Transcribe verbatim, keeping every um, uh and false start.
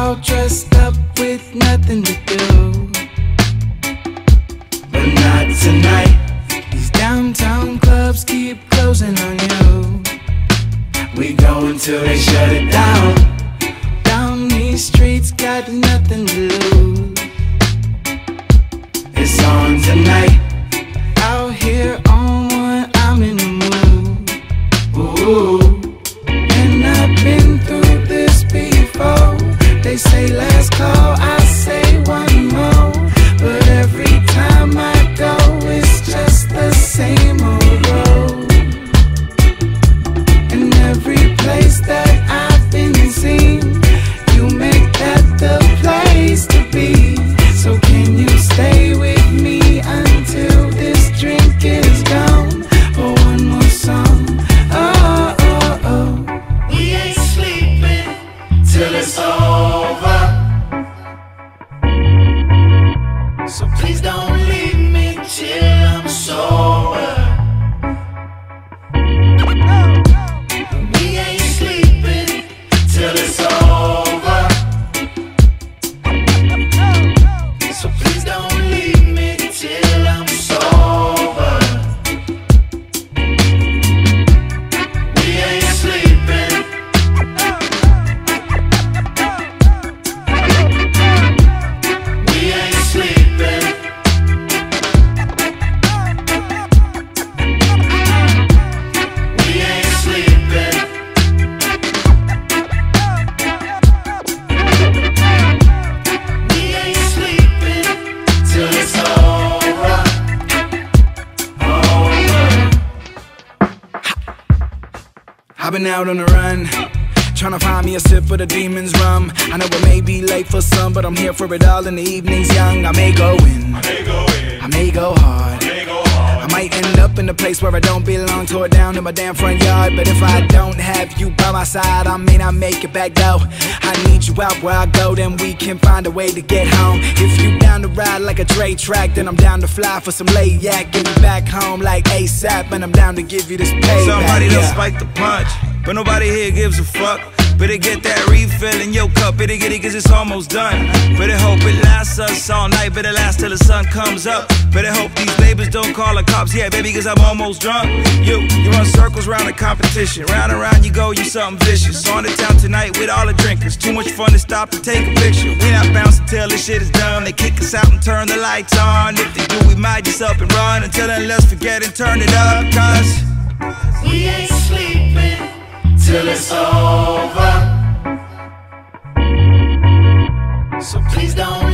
all dressed up with nothing to do. But not tonight. These downtown clubs keep closing on you. We go until they shut it down. Down these streets, got nothing to lose. It's on tonight. Out here on one, I'm in the mood. Ooh. And I've been through this before. They say last call, I say one more. But every time I go, it's just the same old road. And every place that I've been seen, you make that the place to be. So can you stay with me until this drink is gone? For one more song. Oh, oh, oh. We ain't sleeping till it's over. So please don't leave me till I'm sober. We ain't sleeping till it's over. So please don't leave me till I'm sober. We ain't sleeping. We ain't sleeping. We ain't sleeping. We ain't sleeping till it's over. Over. I've been out on the run, tryna find me a sip of the demon's rum. I know it may be late for some, but I'm here for it all in the evenings young. I may go in, I may go in, I may go hard. I may go hard. I might end up in a place where I don't belong, tore down in my damn front yard. But if I don't have you by my side, I may not make it back though. I need you out where I go, then we can find a way to get home. If you down to ride like a Dre track, then I'm down to fly for some late yak. Get me back home like ASAP, and I'm down to give you this payback. Somebody done yeah. spiked the punch, but nobody here gives a fuck. Better get that refill in your cup, better get it cause it's almost done. Better hope it lasts us all night, better last till the sun comes up. Better hope these neighbors don't call the cops, yeah baby cause I'm almost drunk. You, you run circles round the competition, round and round you go, you something vicious. On the town tonight with all the drinkers, too much fun to stop and take a picture. We not bouncing till this shit is done, they kick us out and turn the lights on. If they do we might just up and run, until then let's forget and turn it up. Cause we ain't sleeping till it's over. So please don't